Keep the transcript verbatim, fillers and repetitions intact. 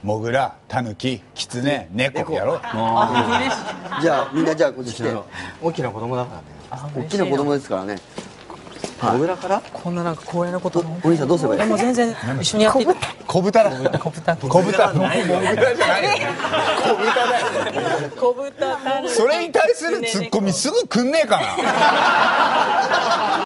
モグラ、タヌキ、キツネ、猫やろ。 じゃあみんなじゃあこっち来て。 大きな子供だからね。 大きな子供ですからね。 モグラからこんななんか光栄なことお兄さんどうすればいい？ もう全然一緒にやっていく。 小豚だ。 小豚小豚。モグラじゃないよ。小豚だよ。 小豚。 それに対するツッコミすぐくんねえかな。